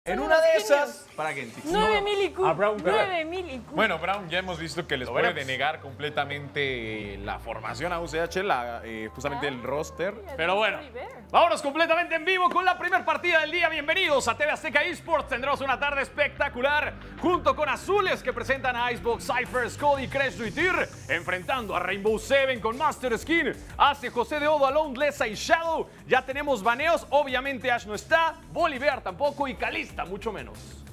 En una de esas, para Gentic. 9000 IQ. A Brown, pero- 9000 IQ. Bueno, Brown ya hemos visto que les puede veremos. denegar completamente la formación a UCH, justamente el roster. Pero bueno, vámonos completamente en vivo con la primera partida del día. Bienvenidos a TV Azteca Esports. Tendremos una tarde espectacular junto con Azules que presentan a Icebox, Cyphers, Cody, Crash y Tyr, enfrentando a Rainbow Seven con Master Skin, hace José de Odo, Alone, Lesa y Shadow. Ya tenemos baneos, obviamente Ash no está, Bolívar tampoco y Calista mucho menos.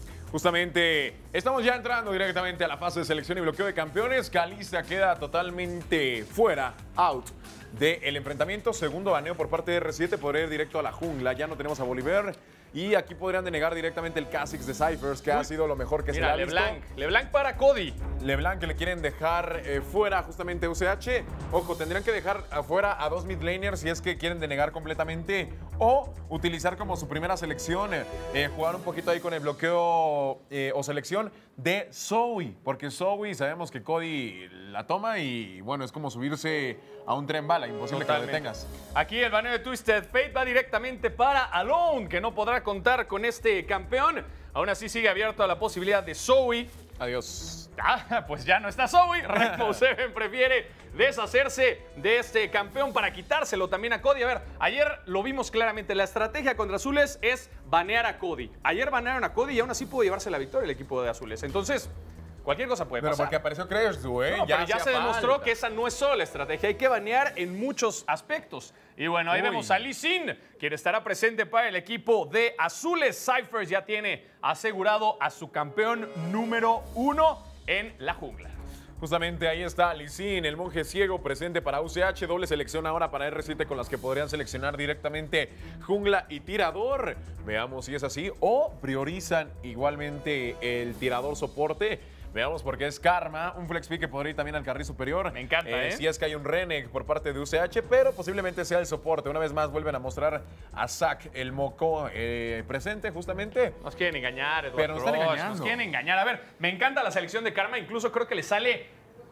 Justamente estamos ya entrando directamente a la fase de selección y bloqueo de campeones. Calista queda totalmente fuera, out del enfrentamiento. Segundo baneo por parte de R7, podría ir directo a la jungla. Ya no tenemos a Bolívar. Y aquí podrían denegar directamente el Kha'Zix de Cyphers, que ha sido lo mejor que se le Mira, ha visto. LeBlanc para Cody. LeBlanc que le quieren dejar fuera justamente UCH. Ojo, tendrían que dejar afuera a dos mid laners si es que quieren denegar completamente o utilizar como su primera selección, jugar un poquito ahí con el bloqueo o selección de Zoe, porque Zoe sabemos que Cody la toma y bueno, es como subirse a un tren bala, imposible Totalmente. que lo detengas. Aquí el baneo de Twisted Fate va directamente para Alone, que no podrá contar con este campeón. Aún así sigue abierta la posibilidad de Zoe. Adiós. Ah, pues ya no está Zoe. Rainbow Seven prefiere deshacerse de este campeón para quitárselo también a Cody. A ver, ayer lo vimos claramente. La estrategia contra Azules es banear a Cody. Ayer banearon a Cody y aún así pudo llevarse la victoria el equipo de Azules. Entonces, cualquier cosa puede Pero pasar. porque apareció Crash, ¿eh? No, pero ya hacía se demostró falta. que esa no es solo la estrategia. Hay que banear en muchos aspectos. Y bueno, ahí Uy. vemos a Lee Sin, quien estará presente para el equipo de Azules. Cyphers ya tiene asegurado a su campeón número 1 en la jungla. Justamente ahí está Lee Sin, el monje ciego presente para UCH. Doble selección ahora para R7 con las que podrían seleccionar directamente jungla y tirador. Veamos si es así. O priorizan igualmente el tirador soporte. Veamos porque es Karma, un flex pick que podría ir también al carril superior. Me encanta, ¿eh? Si es que hay un Reneg por parte de UCH, pero posiblemente sea el soporte. Una vez más vuelven a mostrar a Zack, el moco presente justamente. Nos quieren engañar, Eduardo. Pero nos están Roche, engañando. Nos quieren engañar. A ver, me encanta la selección de Karma. Incluso creo que le sale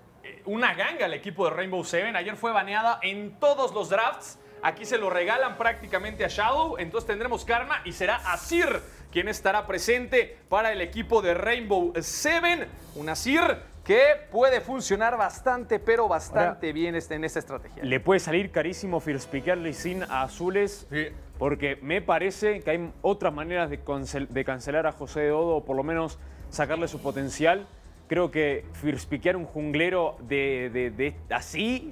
una ganga al equipo de Rainbow Seven. Ayer fue baneada en todos los drafts. Aquí se lo regalan prácticamente a Shadow. Entonces tendremos Karma y será Azir quien estará presente para el equipo de Rainbow Seven. Un Azir que puede funcionar bastante, pero bastante bien en esta estrategia. Le puede salir carísimo first piquear Lee Sin a Azules, Sí. porque me parece que hay otras maneras de cancelar a José de Odo, o por lo menos sacarle su potencial. Creo que first piquear un junglero así,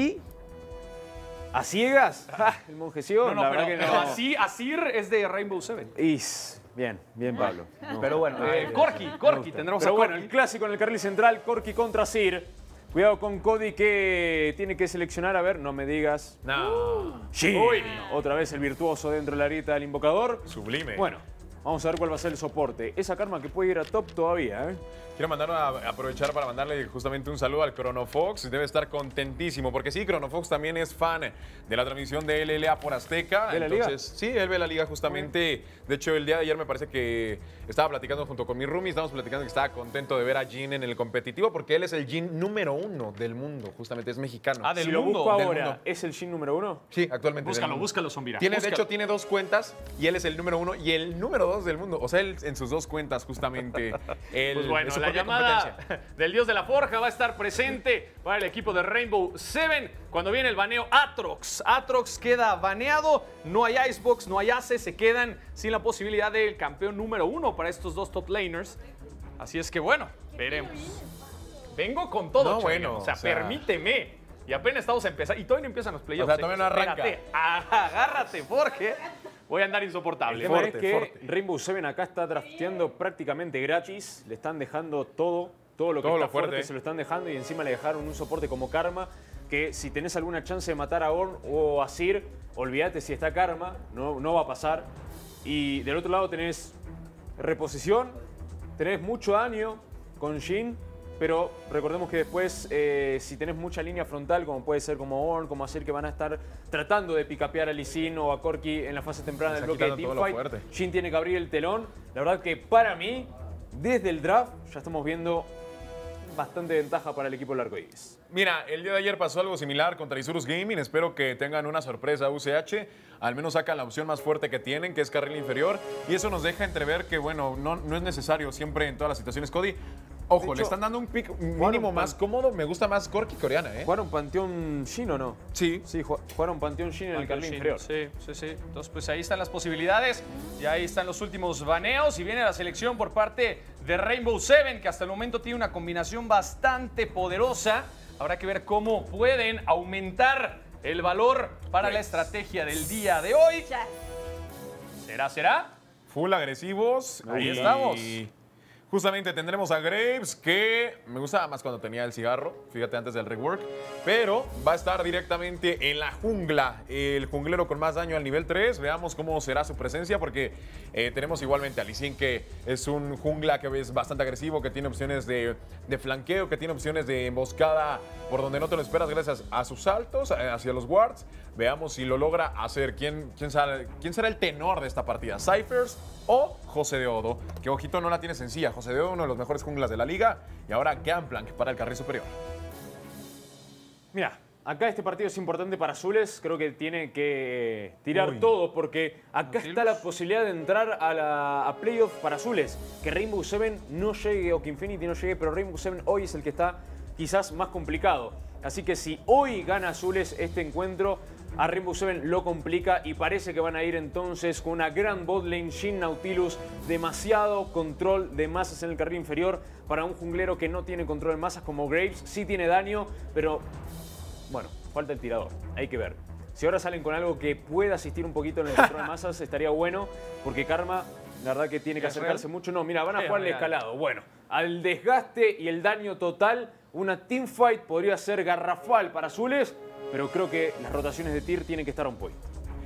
a ciegas, el monje ciego, No, la pero, verdad que pero no. así Azir es de Rainbow Seven. Bien, Pablo. No. Pero bueno, Corki, tendremos Pero a bueno, Corki. el clásico en el carril central, Corki contra Sir. Cuidado con Cody que tiene que seleccionar, a ver, no me digas. No. Sí. Uy. Otra vez el virtuoso dentro de la arieta del invocador. Sublime. Bueno, vamos a ver cuál va a ser el soporte. Esa Karma que puede ir a top todavía, ¿eh? Quiero aprovechar para mandarle justamente un saludo al Chronofox. Debe estar contentísimo, porque sí, Chronofox también es fan de la transmisión de LLA por Azteca. ¿Ve la liga? Sí, él ve la liga justamente. De hecho, el día de ayer me parece que estaba platicando junto con mi roomie, estábamos platicando que estaba contento de ver a Jin en el competitivo, porque él es el Jin número 1 del mundo, justamente es mexicano. Ah, del Si lo mundo, busco del ahora, mundo. ¿es el Shin número 1? Sí, actualmente. del Búscalo, mundo. búscalo, Zombira. De Búscalo. hecho, tiene 2 cuentas y él es el número 1 y el número 2 del mundo. O sea, él en sus 2 cuentas, justamente. Pues bueno, su la propia llamada competencia. del dios de la forja va a estar presente para el equipo de Rainbow Seven. Cuando viene el baneo Atrox. Atrox queda baneado, no hay Icebox, no hay Ace, se quedan sin la posibilidad del campeón número 1 para estos dos top laners. Así es que bueno, veremos. Vengo con todo, No, Chayanne. bueno, o sea, o sea, permíteme. Y apenas estamos empezando, y todavía no empiezan los playoffs. O sea, todavía no arranca. Espérate, agárrate, porque voy a andar insoportable. El tema Fuerte, es que fuerte. Rainbow Seven acá está drafteando prácticamente gratis. Le están dejando todo lo que Todo está lo fuerte. fuerte se lo están dejando, y encima le dejaron un soporte como Karma, que si tenés alguna chance de matar a Ornn o a Sir, olvídate si está Karma, no va a pasar. Y del otro lado tenés reposición, tenés mucho daño con Jhin, pero recordemos que después, si tenés mucha línea frontal, como puede ser como Ornn, como Azir, que van a estar tratando de picapear a Lee Sin o a Corki en la fase temprana del Está bloque de quitando todo lo teamfight, fuerte. Jhin tiene que abrir el telón. La verdad que para mí, desde el draft, ya estamos viendo bastante ventaja para el equipo del Arcoíris. Mira, el día de ayer pasó algo similar contra Isurus Gaming. Espero que tengan una sorpresa UCH. Al menos sacan la opción más fuerte que tienen, que es carril inferior. Y eso nos deja entrever que, bueno, no es necesario siempre en todas las situaciones, Cody. Ojo, hecho, le están dando un pick mínimo más cómodo. Me gusta más Corki coreana, ¿eh? ¿Jugaron Panteón Shin o no? Sí. Sí, jugaron Panteón Shin en el carril inferior. Sí. Entonces, pues ahí están las posibilidades. Y ahí están los últimos baneos. Y viene la selección por parte de Rainbow Seven, que hasta el momento tiene una combinación bastante poderosa. Habrá que ver cómo pueden aumentar el valor para la estrategia del día de hoy. ¿Será? Full agresivos. Ahí Y estamos. Justamente tendremos a Graves, que me gustaba más cuando tenía el cigarro, fíjate, antes del rework, pero va a estar directamente en la jungla, el junglero con más daño al nivel 3. Veamos cómo será su presencia, porque tenemos igualmente a Lee Sin, que es un jungla que es bastante agresivo, que tiene opciones de flanqueo, que tiene opciones de emboscada por donde no te lo esperas gracias a sus saltos hacia los wards. Veamos si lo logra hacer. ¿Quién será el tenor de esta partida? ¿Cyphers o José de Odo? Que, ojito, no la tiene sencilla. José de Odo, uno de los mejores junglas de la liga. Y ahora Gunplank para el carril superior. Mira, acá este partido es importante para Azules. Creo que tiene que tirar todo, porque acá está la posibilidad de entrar a playoff para Azules. Que Rainbow Seven no llegue o que Infinity no llegue, pero Rainbow Seven hoy es el que está quizás más complicado. Así que si hoy gana Azules este encuentro, a Rainbow Seven lo complica y parece que van a ir entonces con una gran botlane Shin Nautilus. Demasiado control de masas en el carril inferior para un junglero que no tiene control de masas como Graves. Sí tiene daño, pero bueno, falta el tirador. Hay que ver. Si ahora salen con algo que pueda asistir un poquito en el control de masas, estaría bueno, porque Karma, la verdad que tiene que acercarse mucho. No, mira, van a jugar el escalado. Bueno, al desgaste y el daño total, una teamfight podría ser garrafal para Azules, pero creo que las rotaciones de Tyr tienen que estar on point.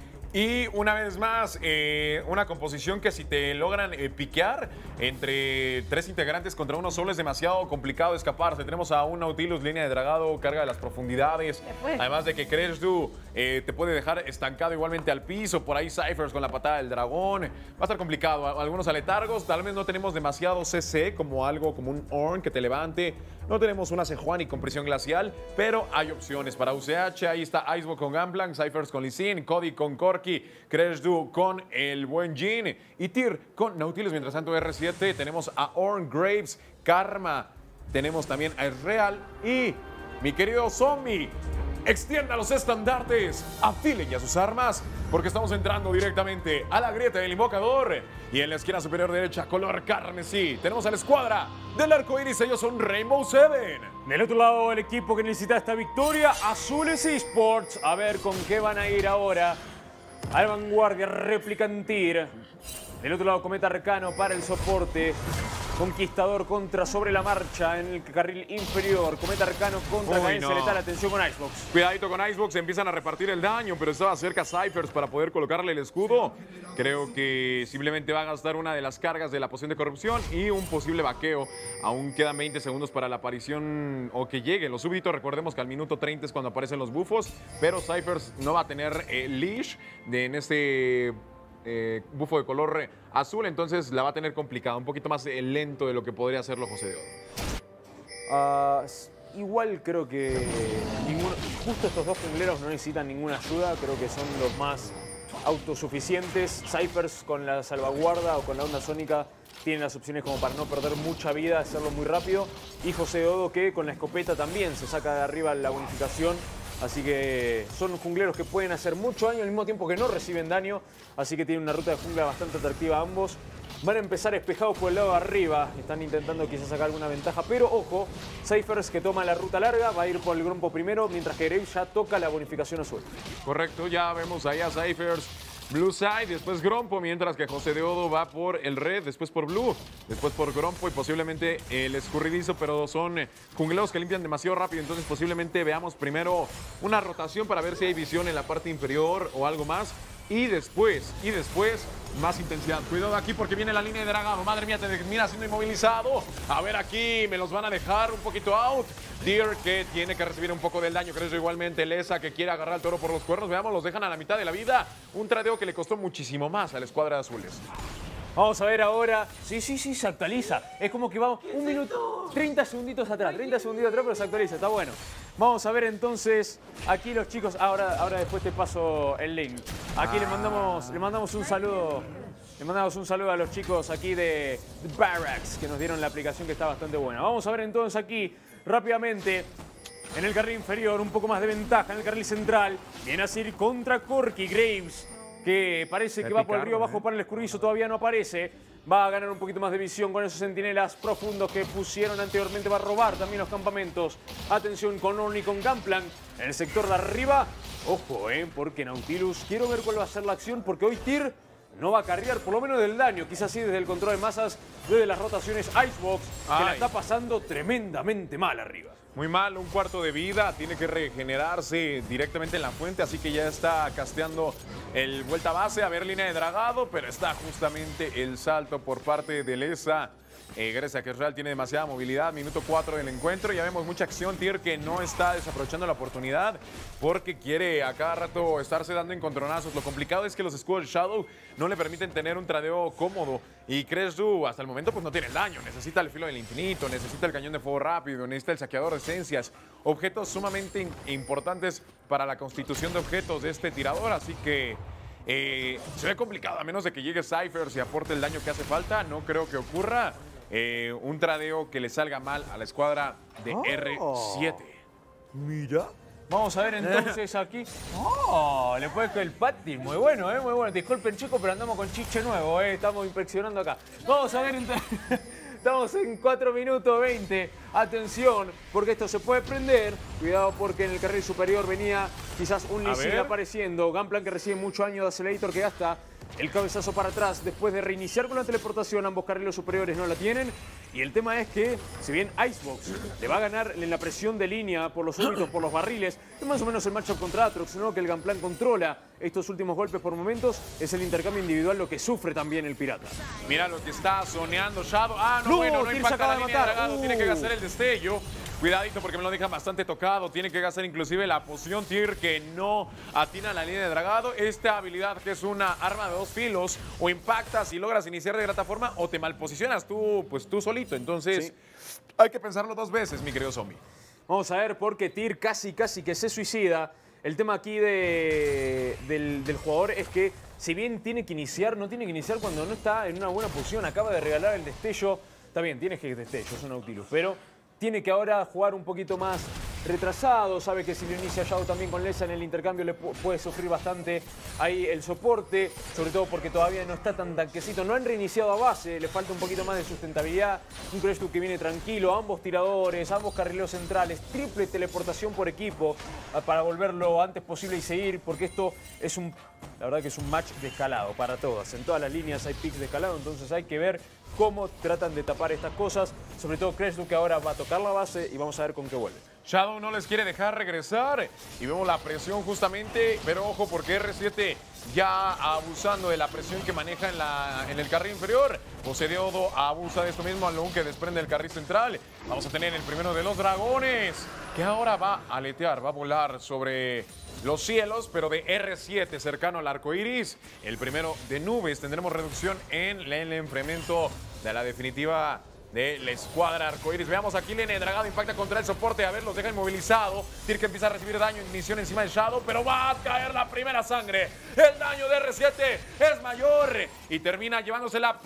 Y una vez más, una composición que si te logran piquear entre tres integrantes contra uno solo es demasiado complicado de escaparse. Tenemos a un Nautilus, línea de dragado, carga de las profundidades. Además de que Kreshdu te puede dejar estancado igualmente al piso. Por ahí Cyphers con la patada del dragón. Va a estar complicado. Algunos aletargos. Tal vez no tenemos demasiado CC como algo como un Ornn que te levante. No tenemos una Sejuani con prisión glacial, pero hay opciones para UCH. Ahí está Icebox con Gunplank, Cyphers con Lee Sin, Cody con Corki, Kreshdu con el buen Jhin y Tyr con Nautilus. Mientras tanto, R7 tenemos a Ornn, Graves, Karma. Tenemos también a Israel y mi querido Zombie. Extienda los estandartes, afilen ya sus armas, porque estamos entrando directamente a la grieta del invocador. Y en la esquina superior derecha, color carmesí, tenemos a la escuadra del arco iris. Ellos son Rainbow Seven. Del otro lado, el equipo que necesita esta victoria, Azules Esports. A ver con qué van a ir ahora. Al vanguardia, Replicantir. Del otro lado, Cometa Arcano para el soporte. Conquistador contra sobre la marcha en el carril inferior. Cometa Arcano contra Cadencia Letal. Atención con Icebox. Cuidadito con Icebox, empiezan a repartir el daño, pero estaba cerca Cyphers para poder colocarle el escudo. Creo que simplemente va a gastar una de las cargas de la poción de corrupción y un posible vaqueo. Aún quedan 20 segundos para la aparición o que lleguen los súbditos. Recordemos que al minuto 30 es cuando aparecen los bufos, pero Cyphers no va a tener leash en este bufo de color azul, entonces la va a tener complicada, un poquito más lento de lo que podría hacerlo José de Odo. Igual creo que justo estos dos jungleros no necesitan ninguna ayuda, creo que son los más autosuficientes. Cyphers con la salvaguarda o con la onda sónica tienen las opciones como para no perder mucha vida, hacerlo muy rápido. Y José de Odo, que con la escopeta también se saca de arriba la bonificación. Así que son jungleros que pueden hacer mucho daño al mismo tiempo que no reciben daño. Así que tienen una ruta de jungla bastante atractiva ambos. Van a empezar espejados por el lado de arriba. Están intentando quizás sacar alguna ventaja. Pero ojo, Cyphers que toma la ruta larga va a ir por el Grompo primero, mientras que Graves ya toca la bonificación azul. Correcto, ya vemos ahí a Cyphers. Blue Side, después Grompo, mientras que José de Odo va por el Red, después por Blue, después por Grompo y posiblemente el escurridizo, pero son jungleros que limpian demasiado rápido, entonces posiblemente veamos primero una rotación para ver si hay visión en la parte inferior o algo más. Y después, más intensidad. Cuidado aquí porque viene la línea de dragado. Madre mía, te termina siendo inmovilizado. A ver aquí, me los van a dejar un poquito out. Tyr que tiene que recibir un poco del daño. Creo igualmente Lesa que quiere agarrar al toro por los cuernos. Veamos, los dejan a la mitad de la vida. Un tradeo que le costó muchísimo más a la escuadra de azules. Vamos a ver ahora. Sí, se actualiza. Es como que vamos un minuto, 30 segunditos atrás, pero se actualiza, está bueno. Vamos a ver entonces aquí los chicos. Ahora después te paso el link. Aquí le mandamos un saludo. Le mandamos un saludo a los chicos aquí de Barracks que nos dieron la aplicación que está bastante buena. Vamos a ver entonces aquí rápidamente. En el carril inferior, un poco más de ventaja. En el carril central, viene a ir contra Corky Graves, que parece que va por el río abajo para el escurridizo, todavía no aparece. Va a ganar un poquito más de visión con esos centinelas profundos que pusieron anteriormente. Va a robar también los campamentos. Atención con Orn y con Gunplank en el sector de arriba. Ojo, porque Nautilus, quiero ver cuál va a ser la acción, porque hoy Tyr no va a carrear, por lo menos del daño. Quizás sí desde el control de masas, desde las rotaciones Icebox, que la está pasando tremendamente mal arriba. Muy mal, un cuarto de vida, tiene que regenerarse directamente en la fuente, así que ya está casteando el vuelta base, a ver línea de dragado, pero está justamente el salto por parte de Leza. Gracias a que Real tiene demasiada movilidad, minuto 4 del encuentro, ya vemos mucha acción. Tyr que no está desaprovechando la oportunidad porque quiere a cada rato estarse dando encontronazos. Lo complicado es que los escudos de Shadow no le permiten tener un tradeo cómodo y Kresu hasta el momento pues no tiene el daño, necesita el filo del infinito, necesita el cañón de fuego rápido, necesita el saqueador de esencias, objetos sumamente importantes para la constitución de objetos de este tirador, así que se ve complicado, a menos de que llegue Cypher y aporte el daño que hace falta, no creo que ocurra. Un tradeo que le salga mal a la escuadra de R7. Mira. Vamos a ver entonces aquí. Le puede que el Patti. Muy bueno, muy bueno. Disculpen, chicos, pero andamos con chiche nuevo, Estamos inspeccionando acá. Vamos a ver entonces. Estamos en 4 minutos 20. Atención, porque esto se puede prender. Cuidado porque en el carril superior venía quizás un Lee Sin apareciendo. Gunplank que recibe mucho daño de Accelerator que gasta el cabezazo para atrás después de reiniciar con la teleportación. Ambos carriles superiores no la tienen. Y el tema es que, si bien Icebox le va a ganar en la presión de línea por los súbitos, por los barriles, es más o menos el matchup contra Atrox, ¿no? Que el Gunplank controla estos últimos golpes por momentos. Es el intercambio individual lo que sufre también el pirata. Mira lo que está zoneando Shadow. No impacta la línea de dragado. Tiene que gastar el destello. Cuidadito porque me lo dejan bastante tocado. Tiene que gastar inclusive la poción Tyr que no atina la línea de dragado. Esta habilidad que es una arma de 2 filos. O impactas y logras iniciar de grata forma o te malposicionas tú solito. Entonces hay que pensarlo 2 veces, mi querido zombie. Vamos a ver porque Tyr casi que se suicida. El tema aquí del jugador es que si bien tiene que iniciar, no tiene que iniciar cuando no está en una buena posición. Acaba de regalar el destello. Está bien, tiene que destello, es un Nautilus, pero tiene que ahora jugar un poquito más retrasado. Sabe que si lo inicia Shadow también con Leza en el intercambio le puede sufrir bastante ahí el soporte, sobre todo porque todavía no está tan tanquecito. No han reiniciado a base, le falta un poquito más de sustentabilidad. Un Krestu que viene tranquilo, ambos tiradores, ambos carrileros centrales, triple teleportación por equipo para volverlo lo antes posible y seguir, porque esto es la verdad que es un match de escalado para todas. En todas las líneas hay picks de escalado, entonces hay que ver cómo tratan de tapar estas cosas. Sobre todo Krestu que ahora va a tocar la base y vamos a ver con qué vuelve. Shadow no les quiere dejar regresar y vemos la presión justamente, pero ojo porque R7 ya abusando de la presión que maneja en el carril inferior. Poseideo abusa de esto mismo, aunque desprende el carril central. Vamos a tener el primero de los dragones, que ahora va a aletear, va a volar sobre los cielos, pero de R7 cercano al arco iris. El primero de nubes. Tendremos reducción en el enfriamiento de la definitiva de la escuadra arcoiris. Veamos aquí línea de dragado, impacta contra el soporte. A ver, los deja inmovilizado. Tyr que empieza a recibir daño, ignición encima de Shadow, pero va a caer la primera sangre. El daño de R7 es mayor y termina llevándose la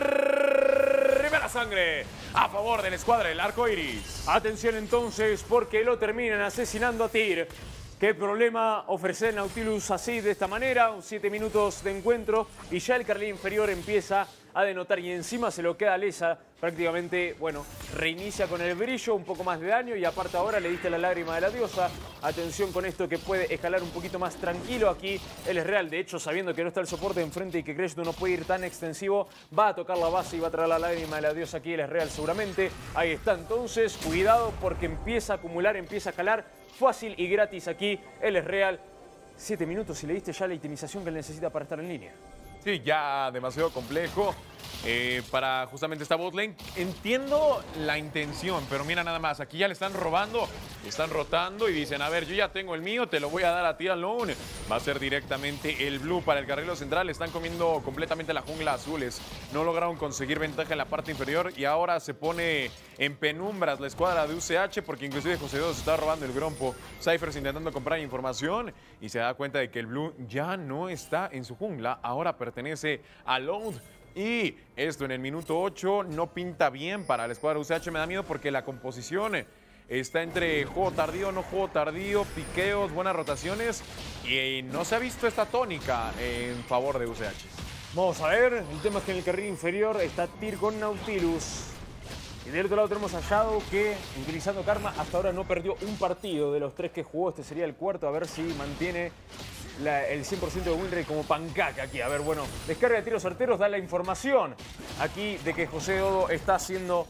primera sangre a favor de la escuadra del arcoiris. Atención entonces, porque lo terminan asesinando a Tyr. Qué problema ofrecer Nautilus así, de esta manera. 7 minutos de encuentro y ya el carril inferior empieza a denotar y encima se lo queda Leza. Prácticamente, bueno, reinicia con el brillo, un poco más de daño y aparte ahora le diste la lágrima de la diosa. Atención con esto que puede escalar un poquito más tranquilo aquí. Él es real, de hecho, sabiendo que no está el soporte enfrente y que Krestu no puede ir tan extensivo, va a tocar la base y va a traer la lágrima de la diosa aquí. Él es real seguramente. Ahí está entonces, cuidado porque empieza a acumular, empieza a escalar. Fácil y gratis aquí, él es real. 7 minutos y le diste ya la itemización que él necesita para estar en línea. Sí, ya demasiado complejo. para justamente esta botlane. Entiendo la intención, pero mira nada más, aquí ya le están robando, están rotando y dicen, a ver, yo ya tengo el mío, te lo voy a dar a ti alone. Va a ser directamente el blue para el carril central. Están comiendo completamente la jungla azules. No lograron conseguir ventaja en la parte inferior y ahora se pone en penumbras la escuadra de UCH porque inclusive José Dedo se está robando el grompo. Cyphers intentando comprar información y se da cuenta de que el blue ya no está en su jungla, ahora pertenece a Loud. Y esto en el minuto 8 no pinta bien para la escuadra UCH. Me da miedo porque la composición está entre juego tardío, no juego tardío, piqueos, buenas rotaciones y no se ha visto esta tónica en favor de UCH. Vamos a ver, el tema es que en el carril inferior está Tyr con Nautilus. Y del otro lado tenemos a Shadow que, utilizando Karma, hasta ahora no perdió un partido de los 3 que jugó. Este sería el cuarto, a ver si mantiene el 100% de win rate como pancaca aquí. A ver, bueno, descarga de tiros certeros, da la información aquí de que José Dodo está haciendo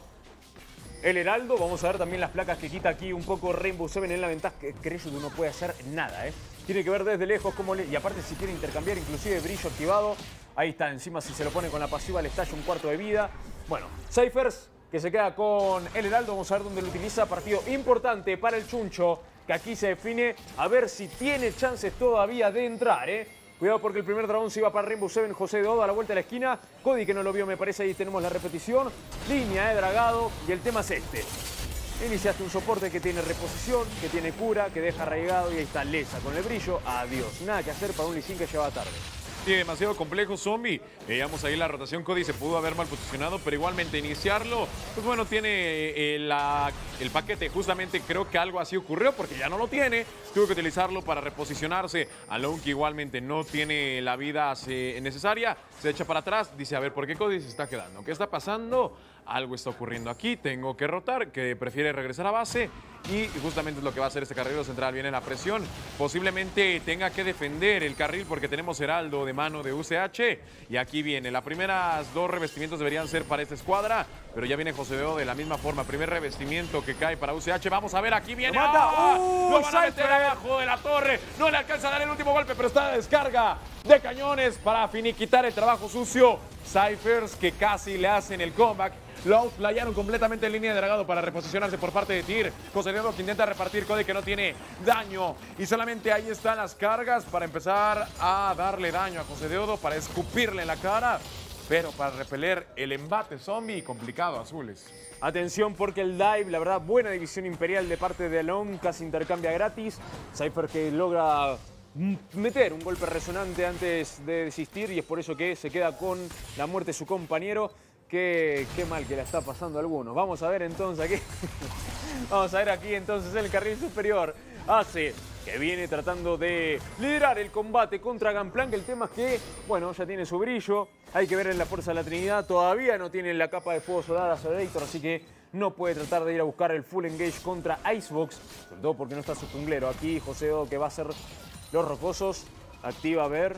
el heraldo. Vamos a ver también las placas que quita aquí un poco Rainbow Seven en la ventaja. Que Crescent no puede hacer nada, ¿eh? Tiene que ver desde lejos cómo y aparte si quiere intercambiar inclusive brillo activado. Ahí está, encima si se lo pone con la pasiva le estalla un cuarto de vida. Bueno, Cyphers que se queda con el heraldo. Vamos a ver dónde lo utiliza. Partido importante para el Chuncho, que aquí se define a ver si tiene chances todavía de entrar, ¿eh? Cuidado porque el primer dragón se iba para Rainbow Seven. José Dodo a la vuelta de la esquina. Cody que no lo vio, me parece. Ahí tenemos la repetición. Línea de dragado. Y el tema es este. Iniciaste un soporte que tiene reposición, que tiene cura, que deja arraigado. Y ahí está Lesa con el brillo. Adiós. Nada que hacer para un Lee Sin que lleva tarde. Sí, demasiado complejo Zombie. Veíamos ahí la rotación. Cody se pudo haber mal posicionado, pero igualmente iniciarlo, pues bueno, tiene el paquete. Justamente creo que algo así ocurrió porque ya no lo tiene. Tuvo que utilizarlo para reposicionarse. Alone que igualmente no tiene la vida necesaria. Se echa para atrás. Dice, a ver, ¿por qué Cody se está quedando? ¿Qué está pasando? Algo está ocurriendo aquí. Tengo que rotar, que prefiere regresar a base. Y justamente es lo que va a hacer este carrilero central. Viene la presión. Posiblemente tenga que defender el carril porque tenemos heraldo de mano de UCH. Y aquí viene. Las primeras 2 revestimientos deberían ser para esta escuadra. Pero ya viene José Dedo de la misma forma. Primer revestimiento que cae para UCH. Vamos a ver, aquí viene. ¡Lo mata! Lo van a meter abajo de la torre. No le alcanza a dar el último golpe, pero está la descarga de cañones para finiquitar el trabajo sucio. Cyphers que casi le hacen el comeback. Lo playaron completamente en línea de dragado para reposicionarse por parte de Tyr. José Dedo que intenta repartir. Cody que no tiene daño. Y solamente ahí están las cargas para empezar a darle daño a José Dedo, para escupirle en la cara. Pero para repeler el embate zombie, complicado, azules. Atención porque el dive, la verdad, buena división imperial de parte de Alone. Casi intercambia gratis. Cypher que logra meter un golpe resonante antes de desistir. Y es por eso que se queda con la muerte de su compañero. Qué mal que la está pasando a algunos. Vamos a ver entonces aquí. Vamos a ver aquí entonces el carril superior. Hace que viene tratando de liderar el combate contra Gunplank. El tema es que, bueno, ya tiene su brillo. Hay que ver en la Fuerza de la Trinidad. Todavía no tiene la capa de fuego solar Accelerator, así que no puede tratar de ir a buscar el full engage contra Icebox. Sobre todo porque no está su junglero. Aquí José Dodo que va a hacer los rocosos. Activa a ver.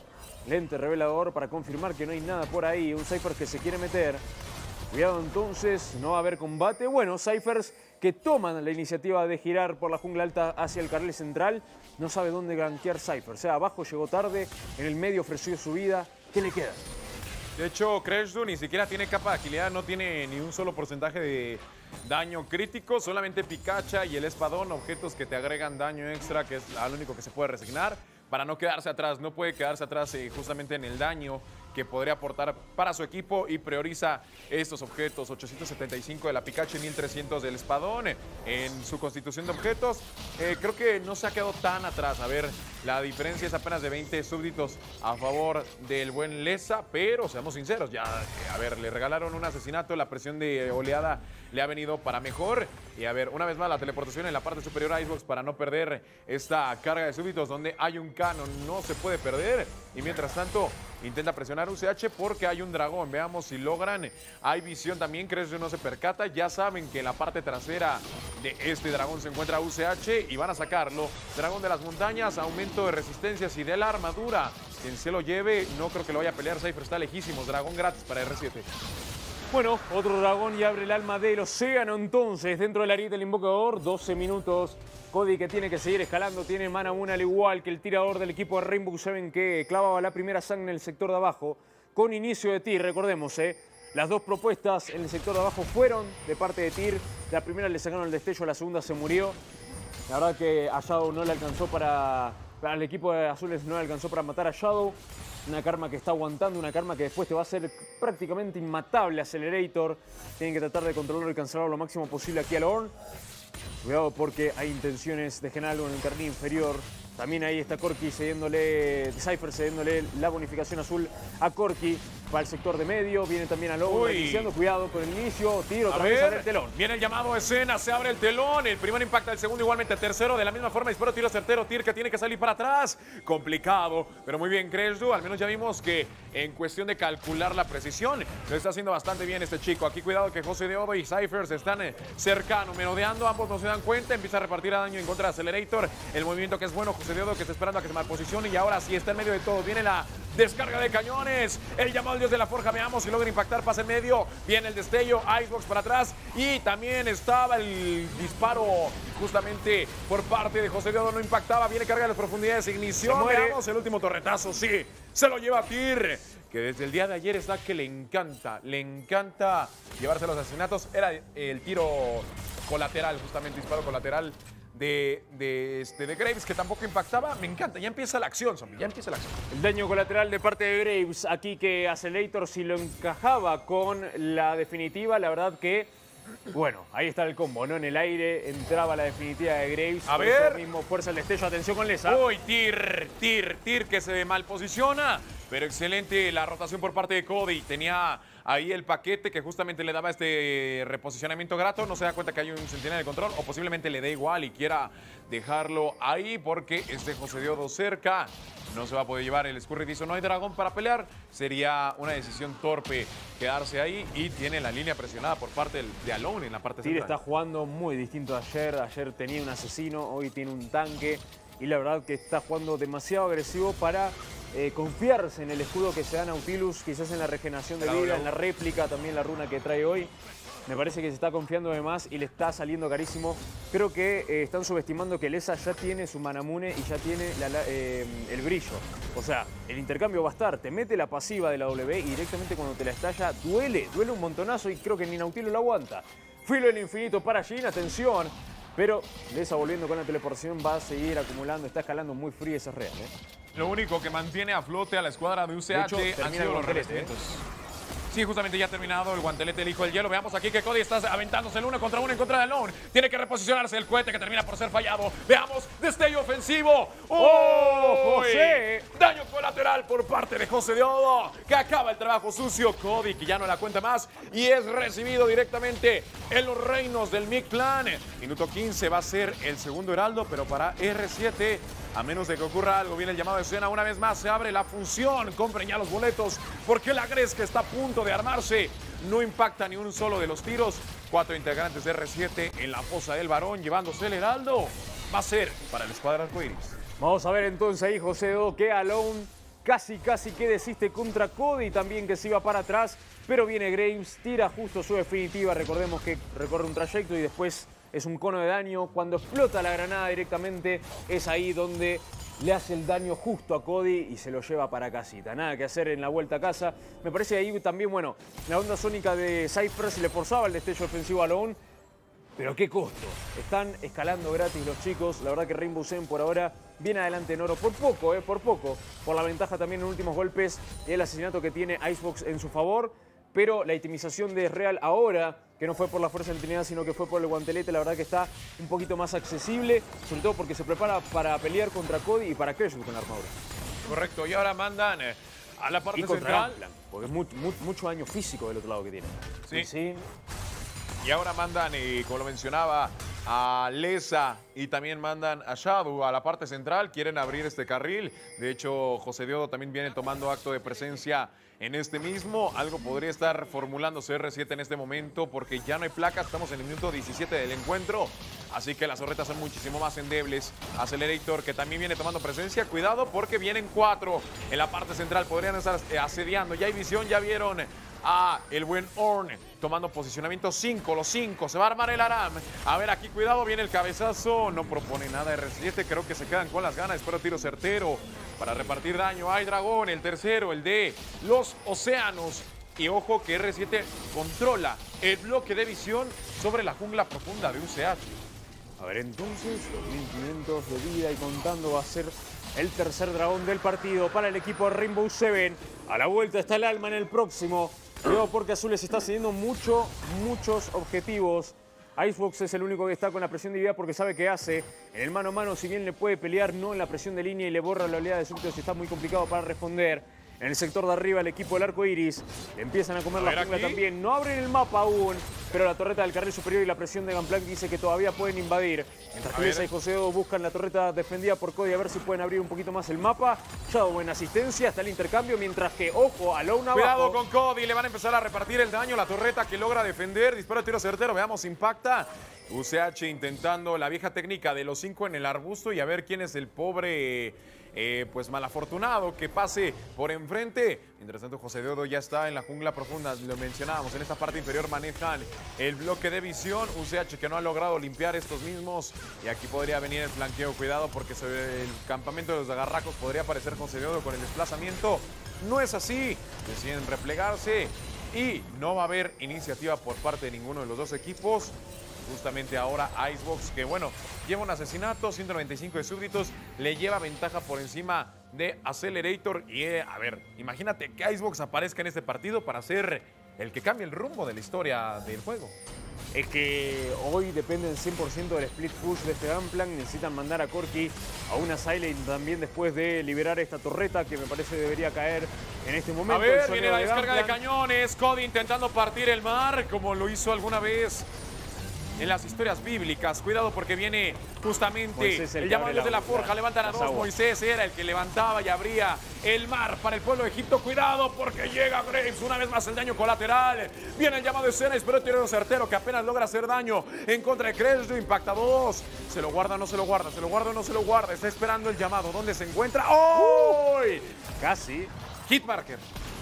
Lente revelador para confirmar que no hay nada por ahí. Un Cypher que se quiere meter. Cuidado entonces, no va a haber combate. Bueno, Cyphers que toman la iniciativa de girar por la jungla alta hacia el carril central. No sabe dónde gankear Cypher. O sea, abajo llegó tarde, en el medio ofreció su vida. ¿Qué le queda? De hecho, Crescent ni siquiera tiene capa de agilidad, no tiene ni un solo porcentaje de daño crítico. Solamente Picacha y el espadón, objetos que te agregan daño extra, que es lo único que se puede resignar. Para no quedarse atrás, no puede quedarse atrás justamente en el daño que podría aportar para su equipo y prioriza estos objetos. 875 de la Pikachu y 1300 del espadón en su constitución de objetos. Creo que no se ha quedado tan atrás. A ver, la diferencia es apenas de 20 súbditos a favor del buen Lesa, pero seamos sinceros, ya, a ver, le regalaron un asesinato, la presión de oleada le ha venido para mejor. Y a ver, una vez más la teleportación en la parte superior a Icebox para no perder esta carga de súbditos donde hay un canon, no se puede perder. Y mientras tanto, intenta presionar UCH porque hay un dragón. Veamos si logran. Hay visión también, Crescent no se percata. Ya saben que en la parte trasera de este dragón se encuentra UCH y van a sacarlo. Dragón de las montañas, aumento de resistencias y de la armadura. Quien se lo lleve, no creo que lo vaya a pelear. Cypher está lejísimos. Dragón gratis para R7. Bueno, otro dragón y abre el alma del océano entonces dentro del ariete del invocador. 12 minutos. Cody que tiene que seguir escalando, tiene mana 1 al igual que el tirador del equipo de Rainbow Seven que clavaba la primera sangre en el sector de abajo. con inicio de TIR. Recordemos, las dos propuestas en el sector de abajo fueron de parte de TIR. La primera le sacaron el destello, la segunda se murió. La verdad que a Shadow no le alcanzó para el equipo de azules no le alcanzó para matar a Shadow. Una Karma que está aguantando, una Karma que después te va a hacer prácticamente inmatable Accelerator. Tienen que tratar de controlarlo y cancelarlo lo máximo posible aquí a Lorn. Cuidado porque hay intenciones de generar algo en el carril inferior. También ahí está Corki cediéndole, Cypher cediéndole la bonificación azul a Corki. Va al sector de medio, viene también a Lobo iniciando, cuidado con el inicio, tiro, otra vez abre el telón. Viene el llamado de escena, se abre el telón, el primero impacta, el segundo igualmente, el tercero de la misma forma, disparo, tiro certero, TIR que tiene que salir para atrás. Complicado, pero muy bien Krejdu, al menos ya vimos que en cuestión de calcular la precisión, lo está haciendo bastante bien este chico. Aquí cuidado que José de Odo y Cypher se están cercano, merodeando, ambos no se dan cuenta, empieza a repartir daño en contra de Accelerator, el movimiento que es bueno, José de Odo que está esperando a que se malposicione y ahora sí está en medio de todo, viene la descarga de cañones, el llamado al dios de la forja, veamos si logra impactar, pasa en medio, viene el destello, Icebox para atrás y también estaba el disparo justamente por parte de José de Odo, no impactaba, viene carga de las profundidades, ignición, veamos el último torretazo, sí, se lo lleva TIR, que desde el día de ayer está que le encanta llevarse los asesinatos, era el tiro colateral, justamente disparo colateral de Graves, que tampoco impactaba. Me encanta, ya empieza la acción, zombie, ya empieza la acción. El daño colateral de parte de Graves, aquí que Accelerator si lo encajaba con la definitiva, la verdad que, bueno, ahí está el combo, ¿no? En el aire entraba la definitiva de Graves. A ver. Eso mismo, fuerza el destello, atención con Lesa. Uy, TIR que se mal posiciona, pero excelente la rotación por parte de Cody. Tenía ahí el paquete que justamente le daba este reposicionamiento grato. No se da cuenta que hay un centinela de control o posiblemente le dé igual y quiera dejarlo ahí porque este José de Odo cerca. No se va a poder llevar el escurridizo. No hay dragón para pelear. Sería una decisión torpe quedarse ahí y tiene la línea presionada por parte de Alone en la parte TIR central. está jugando muy distinto a ayer. Ayer tenía un asesino, hoy tiene un tanque. Y la verdad que está jugando demasiado agresivo para confiarse en el escudo que se da Nautilus, quizás en la regeneración de vida, en la réplica, también la runa que trae hoy. Me parece que se está confiando de más y le está saliendo carísimo. Creo que están subestimando que Lesa ya tiene su Manamune y ya tiene el brillo. O sea, el intercambio va a estar. Te mete la pasiva de la W y directamente cuando te la estalla duele un montonazo y creo que ni Nautilus lo aguanta. Filo del infinito para Jhin, atención. Pero Lesa volviendo con la teleportación va a seguir acumulando, está escalando muy frío, eso es real. Lo único que mantiene a flote a la escuadra de UCH han sido los revestimientos. Sí, justamente ya ha terminado el guantelete del hijo del hielo. Veamos aquí que Cody está aventándose el 1 contra 1 en contra de Alone. Tiene que reposicionarse el cohete que termina por ser fallado. Veamos, destello ofensivo. ¡Oh, José! Daño colateral por parte de José de Odo, que acaba el trabajo sucio. Cody, que ya no la cuenta más, y es recibido directamente en los reinos del Mictlan. Minuto 15 va a ser el segundo heraldo, pero para R7, a menos de que ocurra algo, viene el llamado de escena. Una vez más se abre la función. Compren ya los boletos, porque la Gresca está a punto de armarse. No impacta ni un solo de los tiros. 4 integrantes de R7 en la fosa del varón, llevándose el heraldo. Va a ser para la escuadra arcoiris. Vamos a ver entonces ahí, José de Odo, que Alone casi que desiste contra Cody, también que se iba para atrás. Pero viene Graves, tira justo su definitiva. Recordemos que recorre un trayecto y después es un cono de daño. Cuando explota la granada directamente, es ahí donde le hace el daño justo a Cody y se lo lleva para casita. Nada que hacer en la vuelta a casa. Me parece ahí también, bueno, la onda sónica de Cypher se le forzaba el destello ofensivo a Alone. Pero qué costo. Están escalando gratis los chicos. La verdad que Rainbow Seven por ahora viene adelante en oro. Por poco, por poco. Por la ventaja también en últimos golpes y el asesinato que tiene Icebox en su favor. Pero la itemización de Real ahora, que no fue por la fuerza de Trinidad, sino que fue por el guantelete, la verdad que está un poquito más accesible, sobre todo porque se prepara para pelear contra Cody y para Krejdu con la armadura. Correcto, y ahora mandan a la parte Y contra central. Gangplank, porque es mucho daño físico del otro lado que tiene. Sí. Sí. Y ahora mandan, como lo mencionaba, a Lesa y también mandan a Shadow a la parte central. Quieren abrir este carril. De hecho, José de Odo también viene tomando acto de presencia en este mismo. Algo podría estar formulándose R7 en este momento porque ya no hay placas. Estamos en el minuto 17 del encuentro. Así que las zorretas son muchísimo más endebles. Accelerator, que también viene tomando presencia. Cuidado porque vienen 4 en la parte central. Podrían estar asediando. Ya hay visión, ya vieron el buen Ornn tomando posicionamiento 5, los 5, se va a armar el Aram. A ver, aquí cuidado, viene el cabezazo, no propone nada R7, creo que se quedan con las ganas, espero tiro certero para repartir daño. Hay dragón, el tercero, el de los océanos. Y ojo que R7 controla el bloque de visión sobre la jungla profunda de UCH. A ver, entonces, 2500 de vida y contando va a ser el tercer dragón del partido para el equipo de Rainbow Seven. A la vuelta está el alma en el próximo. Luego porque Azules está cediendo muchos objetivos. Icebox es el único que está con la presión de vida porque sabe qué hace. En el mano a mano, si bien le puede pelear, no en la presión de línea y le borra la oleada de súbditos y está muy complicado para responder. En el sector de arriba, el equipo del arco iris empiezan a comer la jungla también. No abren el mapa aún, pero la torreta del carril superior y la presión de Gunplank dice que todavía pueden invadir. Mientras que Lesa y Joseo buscan la torreta defendida por Cody a ver si pueden abrir un poquito más el mapa. Shadow en asistencia, está el intercambio, mientras que, ojo, a Lone abajo. Cuidado con Cody, le van a empezar a repartir el daño. La torreta que logra defender, disparo de tiro certero, veamos, impacta. UCH intentando la vieja técnica de los 5 en el arbusto y a ver quién es el pobre... pues malafortunado que pase por enfrente. Mientras tanto, José Deodo ya está en la jungla profunda, lo mencionábamos, en esta parte inferior manejan el bloque de visión. UCH que no ha logrado limpiar estos mismos y aquí podría venir el flanqueo. Cuidado porque sobre el campamento de los agarracos podría aparecer José Deodo con el desplazamiento. No es así, deciden replegarse y no va a haber iniciativa por parte de ninguno de los dos equipos. Justamente ahora Icebox, que bueno, lleva un asesinato, 195 de súbditos, le lleva ventaja por encima de Accelerator. Y a ver, imagínate que Icebox aparezca en este partido para ser el que cambie el rumbo de la historia del juego. Es que hoy dependen 100% del split push de este Gunplank. Necesitan mandar a Corki a una Silent también después de liberar esta torreta que me parece debería caer en este momento. A ver, viene la descarga de cañones. Cody intentando partir el mar como lo hizo alguna vez en las historias bíblicas. Cuidado porque viene justamente el llamado desde la forja. Levantan a dos. Moisés era el que levantaba y abría el mar para el pueblo de Egipto. Cuidado porque llega Graves. Una vez más el daño colateral. Viene el llamado de escena. Espero el tiro certero que apenas logra hacer daño en contra de Cresdo. Impacta 2. Se lo guarda, no se lo guarda. Se lo guarda, no se lo guarda. Está esperando el llamado. ¿Dónde se encuentra? ¡Oh! Casi. Hitmarker.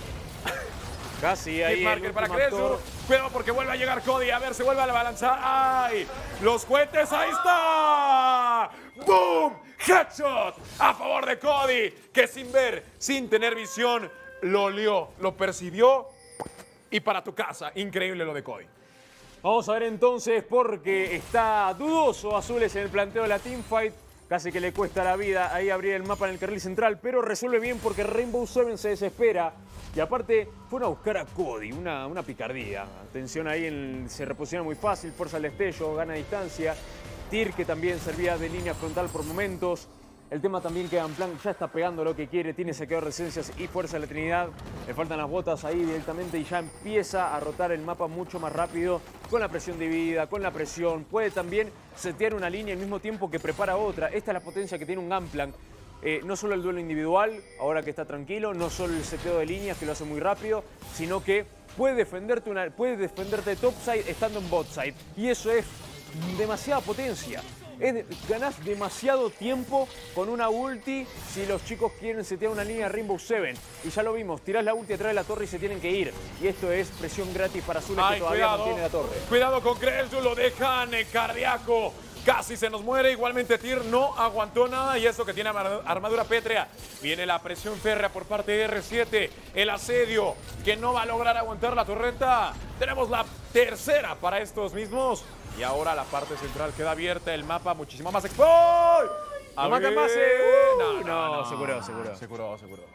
Casi ahí Hitmarker para Cresdo. Cuidado porque vuelve a llegar Cody. A ver, se vuelve a balanzar. ¡Ay! Los cohetes. ¡Ahí está! ¡Boom! ¡Headshot! A favor de Cody. Que sin ver, sin tener visión, lo olió, lo percibió. Y para tu casa. Increíble lo de Cody. Vamos a ver entonces porque está dudoso Azules en el planteo de la teamfight. Casi que le cuesta la vida ahí abrir el mapa en el carril central, pero resuelve bien porque Rainbow Seven se desespera. Y aparte, fueron a buscar a Cody, una picardía. Atención ahí, se reposiciona muy fácil, fuerza el destello, gana distancia. Tyr, que también servía de línea frontal por momentos. El tema también que Gunplank ya está pegando lo que quiere, tiene saqueo de resistencias y fuerza de la Trinidad. Le faltan las botas ahí directamente y ya empieza a rotar el mapa mucho más rápido con la presión dividida, con la presión. Puede también setear una línea al mismo tiempo que prepara otra. Esta es la potencia que tiene un Gunplank. No solo el duelo individual, ahora que está tranquilo, no solo el seteo de líneas que lo hace muy rápido, sino que puede defenderte topside estando en botside. Y eso es demasiada potencia. Ganás demasiado tiempo con una ulti si los chicos quieren setear una línea Rainbow Seven. Y ya lo vimos, tirás la ulti atrás de la torre y se tienen que ir. Y esto es presión gratis para Azules que todavía mantiene la torre. Cuidado con Cresdo, lo dejan cardíaco. Casi se nos muere, igualmente Tyr no aguantó nada y eso que tiene armadura pétrea. Viene la presión férrea por parte de R7, el asedio que no va a lograr aguantar la torreta. Tenemos la tercera para estos mismos y ahora la parte central queda abierta, el mapa muchísimo más expuesto. ¡No matan más! No, se curó.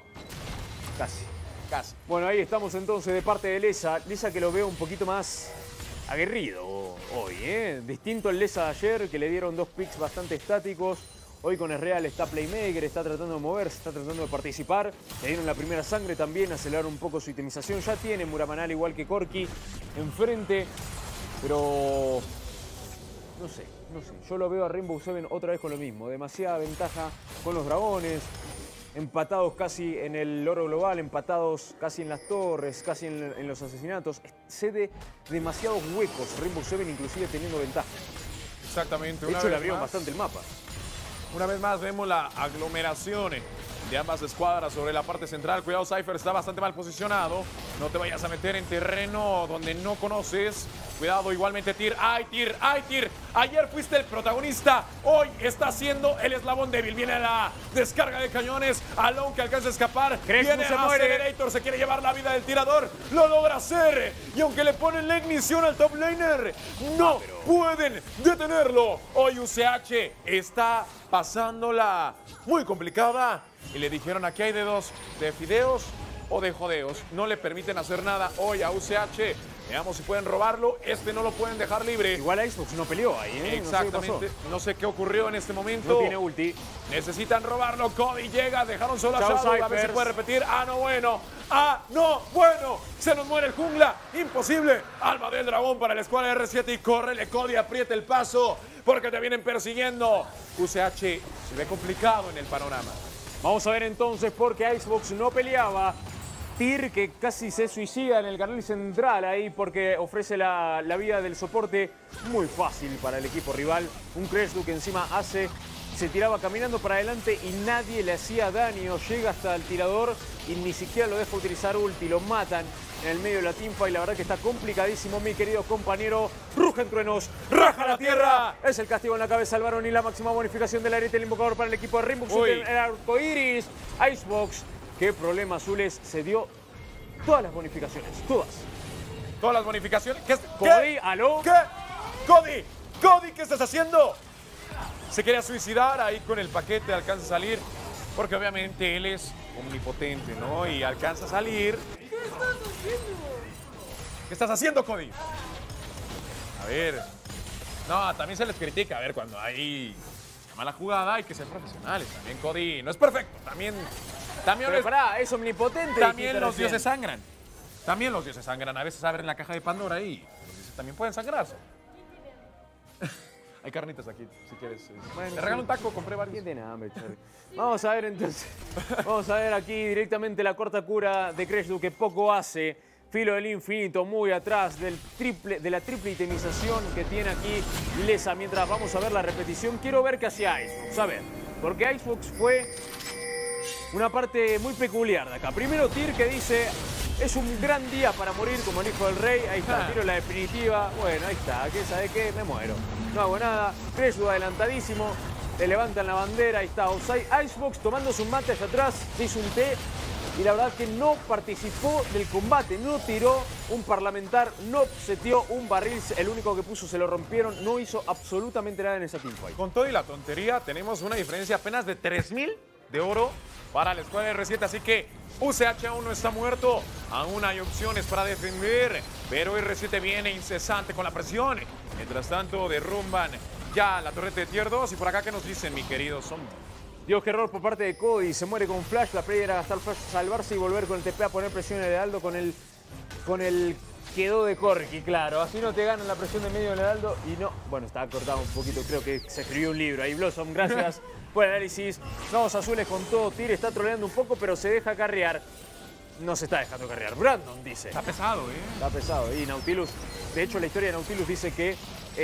Casi. Bueno, ahí estamos entonces de parte de Lesa. Lesa que lo veo un poquito más aguerrido hoy, ¿eh? Distinto al Lesa de ayer, que le dieron 2 picks bastante estáticos. Hoy con Real está playmaker, está tratando de moverse, está tratando de participar. Le dieron la primera sangre también, acelerar un poco su itemización. Ya tiene Muramanal igual que Corki enfrente, pero no sé. Yo lo veo a Rainbow Seven otra vez con lo mismo. Demasiada ventaja con los dragones. Empatados casi en el oro global, empatados casi en las torres, casi en los asesinatos. Cede demasiados huecos Rainbow Seven, inclusive teniendo ventaja. Exactamente. De hecho, le abrieron bastante el mapa. Una vez más vemos la aglomeración de ambas escuadras sobre la parte central. Cuidado, Cypher está bastante mal posicionado. No te vayas a meter en terreno donde no conoces. Cuidado, igualmente Tyr. ¡Ay, Tyr! ¡Ay, Tyr! Ayer fuiste el protagonista. Hoy está siendo el eslabón débil. Viene la descarga de cañones. Alone que alcanza a escapar. Viene se muere. Acelerator. Se quiere llevar la vida del tirador. Lo logra hacer. Y aunque le ponen la ignición al top laner, no pueden detenerlo. Hoy UCH está pasándola muy complicada. Y le dijeron, aquí hay de dos, de fideos o de jodeos. No le permiten hacer nada hoy a UCH. Veamos si pueden robarlo. No lo pueden dejar libre. Igual Xbox no peleó ahí, ¿eh? Exactamente. No sé qué ocurrió en este momento. No tiene ulti. Necesitan robarlo. Cody llega. Dejaron solo a Chao, Shadow. A ver si Cyphers. puede repetir. Ah, no, bueno. Ah, no, bueno. Se nos muere el jungla. Imposible. Alma del dragón para la escuadra R7 y córrele, Cody. Aprieta el paso porque te vienen persiguiendo. UCH se ve complicado en el panorama. Vamos a ver entonces por qué Xbox no peleaba. Tyr que casi se suicida en el canal central ahí porque ofrece la vida del soporte muy fácil para el equipo rival. Un Kresdu que encima se tiraba caminando para adelante y nadie le hacía daño. Llega hasta el tirador y ni siquiera lo deja utilizar ulti. Lo matan en el medio de la teamfight. La verdad que está complicadísimo, mi querido compañero. Rugen truenos, raja la tierra. Es el castigo en la cabeza al varón y la máxima bonificación del ariete del invocador para el equipo de Rainbow Six. El arcoiris, Icebox. Qué problema, Azules, se dio todas las bonificaciones, todas. Todas las bonificaciones. ¿Qué? Cody, ¿aló? ¿Qué? Cody, Cody, ¿qué estás haciendo? Se quería suicidar, ahí con el paquete alcanza a salir, porque obviamente él es omnipotente, ¿no? Y alcanza a salir. ¿Qué estás haciendo? ¿Qué estás haciendo, Cody? A ver. No, también se les critica, a ver, cuando hay mala jugada hay que ser profesionales. También Cody no es perfecto, también Pero pará, es omnipotente. También los dioses sangran. También los dioses sangran. A veces abren la caja de Pandora y los dioses también pueden sangrarse. Hay carnitas aquí, si quieres. Bueno, Te regalo un taco, compré varios. ¿Quién tiene hambre, Charlie? Vamos a ver entonces. Vamos a ver aquí directamente la corta cura de Kresdu que poco hace. Filo del infinito, muy atrás de la triple itemización que tiene aquí Lesa. Mientras vamos a ver la repetición, quiero ver qué hacía Icebox. A ver, porque Icebox fue una parte muy peculiar de acá. Primero Tyr que dice, es un gran día para morir como el hijo del rey. Ahí está, tiro la definitiva. Bueno, ahí está, ¿qué sabe qué? Me muero. No hago nada. Kresdu adelantadísimo. Le levantan la bandera, ahí está Osai. Icebox tomándose un mate allá atrás, se hizo un té. Y la verdad que no participó del combate, no tiró un parlamentar, no seteó un barril, el único que puso se lo rompieron, no hizo absolutamente nada en esa teamfight. Con todo y la tontería, tenemos una diferencia apenas de 3,000 de oro para la escuadra de R7, así que UCH aún no está muerto, aún hay opciones para defender, pero R7 viene incesante con la presión. Mientras tanto, derrumban ya la torreta de tier 2 y por acá, ¿qué nos dicen, mi querido zombie? Dios, qué error por parte de Cody. Se muere con flash. La play era gastar flash, salvarse y volver con el TP a poner presión en el Heraldo con el quedó de Corki, claro. Así no te ganan la presión de medio del Heraldo y no. Bueno, estaba cortado un poquito. Creo que se escribió un libro ahí. Blossom, gracias por el análisis. Vamos Azules con todo. Tyr está troleando un poco, pero se deja carrear. No se está dejando carrear. Brandon dice. Está pesado, ¿eh? Está pesado. Y Nautilus, de hecho la historia de Nautilus dice que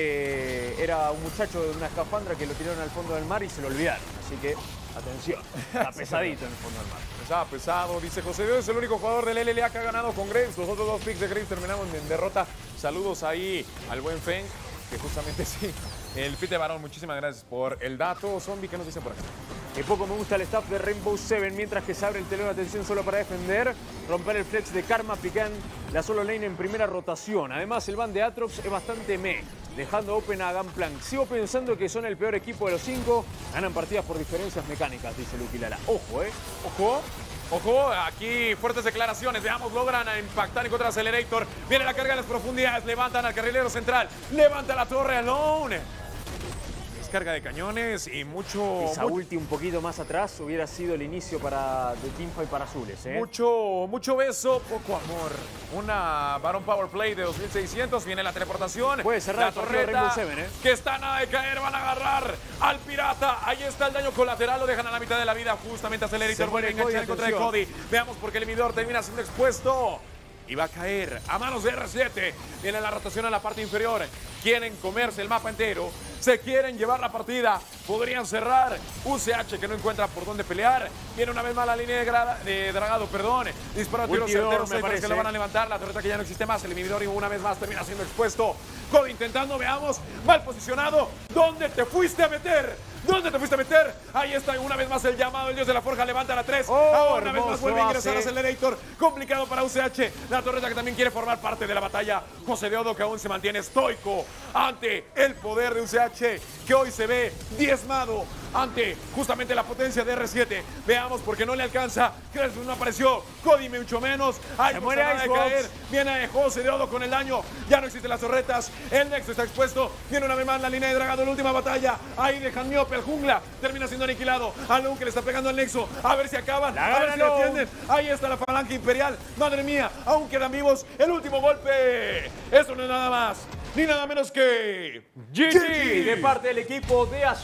era un muchacho de una escafandra que lo tiraron al fondo del mar y se lo olvidaron. Así que, atención, está pesadito en el fondo del mar. Está pesado, dice José Dios, es el único jugador del LLA que ha ganado con Graves. Los otros dos picks de Graves terminaron en derrota. Saludos ahí al buen Feng, que justamente sí. El pit de varón, muchísimas gracias por el dato. Zombie, ¿qué nos dice por acá? Que poco me gusta el staff de Rainbow Seven, mientras que se abre el telón de atención solo para defender, romper el flex de Karma, pican la solo lane en primera rotación. Además, el ban de Atrox es bastante dejando open a Gunplank. Sigo pensando que son el peor equipo de los 5, ganan partidas por diferencias mecánicas, dice Lucky Lara. Ojo, Ojo. Ojo, aquí fuertes declaraciones. Veamos, logran impactar en contra de Acelerator. Viene la carga en las profundidades. Levantan al carrilero central. Levanta la torre Alone. Descarga de cañones y mucho... Esa ulti un poquito más atrás hubiera sido el inicio de teamfight para Azules. Mucho beso, poco amor. Una Baron Power Play de 2600. Viene la teleportación. Puede cerrar la el Rainbow Seven, que está nada de caer. Van a agarrar al pirata. Ahí está el daño colateral. Lo dejan a la mitad de la vida. Justamente Acelerator vuelve a enganchar en contra de Cody. Veamos porque el inhibidor termina siendo expuesto. y va a caer a manos de R7. Viene la rotación a la parte inferior. Quieren comerse el mapa entero. Se quieren llevar la partida. Podrían cerrar. UCH que no encuentra por dónde pelear. Viene una vez más la línea de dragado, perdón. Dispara tiros certeros. Que lo van a levantar. La torreta que ya no existe más. El inhibidor y una vez más termina siendo expuesto. Cody intentando, veamos. Mal posicionado. ¿Dónde te fuiste a meter? ¿Dónde te fuiste a meter? Ahí está una vez más el llamado. El dios de la forja levanta la 3. Ahora una vez más vuelve a ingresar Accelerator. Complicado para UCH. La torreta que también quiere formar parte de la batalla. José de Odo que aún se mantiene estoico ante el poder de UCH, que hoy se ve diezmado ante justamente la potencia de R7. Veamos porque no le alcanza. Crespo no apareció. Cody mucho menos. Ahí se muere de caer. Viene José de Odo con el daño. Ya no existen las torretas. El Nexo está expuesto. Viene una vez más la línea de dragado en la última batalla. Ahí dejan miope al jungla. Termina siendo aniquilado. Alun que le está pegando al Nexo. A ver si acaban. A ver si lo atienden. Ahí está la falange imperial. Madre mía. Aún quedan vivos. El último golpe. Eso no es nada más ni nada menos que GG de parte del equipo de Azul.